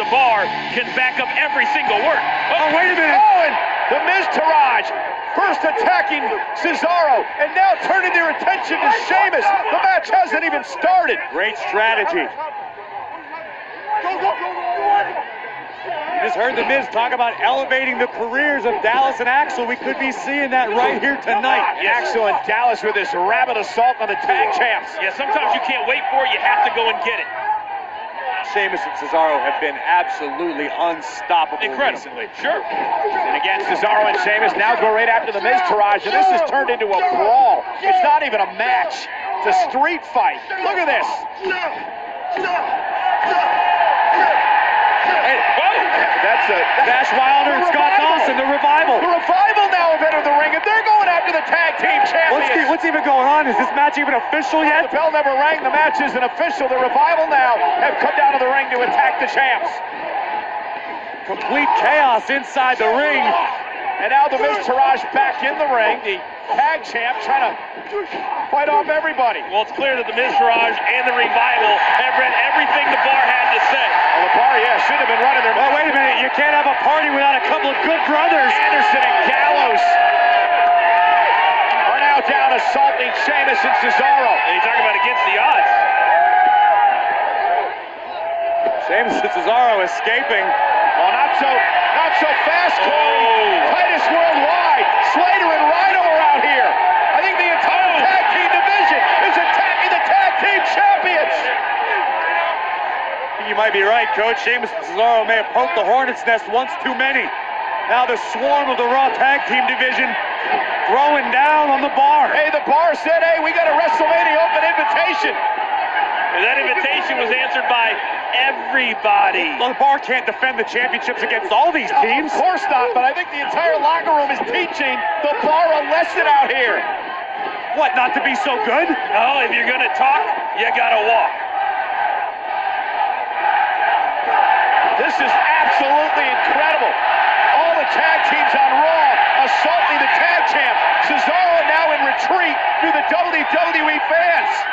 Bar can back up every single word. Oh, wait a minute. Oh, and the Miz Taraj first attacking Cesaro, and now turning their attention to Sheamus. The match hasn't even started. Great strategy. You just heard The Miz talk about elevating the careers of Dallas and Axel. We could be seeing that right here tonight. Axel and Dallas with this rapid assault on the tag champs. Yeah, sometimes you can't wait for it, you have to go and get it. Sheamus and Cesaro have been absolutely unstoppable recently. Sure. And again, Cesaro and Sheamus now go right after the Miz Taraj, and this has turned into a brawl. It's not even a match. It's a street fight. Look at this. Hey, that's Dash Wilder and Scott Dawson, the Revival. The Revival now have entered the ring, and they're going after the tag team champions. What's even going on? Is this match even official yet? The bell never rang. The match isn't official. The Revival now have come down to the ring to attack the champs. Complete chaos inside the ring. And now the Miz Taraj back in the ring. The tag champ trying to fight off everybody. Well, it's clear that the Miz Taraj and the Revival have read everything the Bar had to say. Well, the Bar, yeah, should have been running their... Well, wait a minute. You can't have a party without a couple of good brothers. Anderson and Gallows are now down assaulting Sheamus and Cesaro. And you're talking about against the odds. Sheamus and Cesaro escaping. Well, not so fast, Corey. Titus Worldwide. Slater and Rhino are out here. I think the entire tag team division is attacking the tag team champions. You might be right, Coach. Sheamus and Cesaro may have poked the hornet's nest once too many. Now the swarm of the Raw Tag Team division throwing down on the Bar. Hey, the Bar said, hey, we got a WrestleMania open invitation. And that invitation was answered by everybody. Well, the Bar can't defend the championships against all these teams. Of course not, but I think the entire locker room is teaching the Bar a lesson out here. What, not to be so good? No, if you're gonna talk, you gotta walk. This is absolutely incredible. All the tag teams on Raw assaulting the tag champ. Cesaro now in retreat through the WWE fans.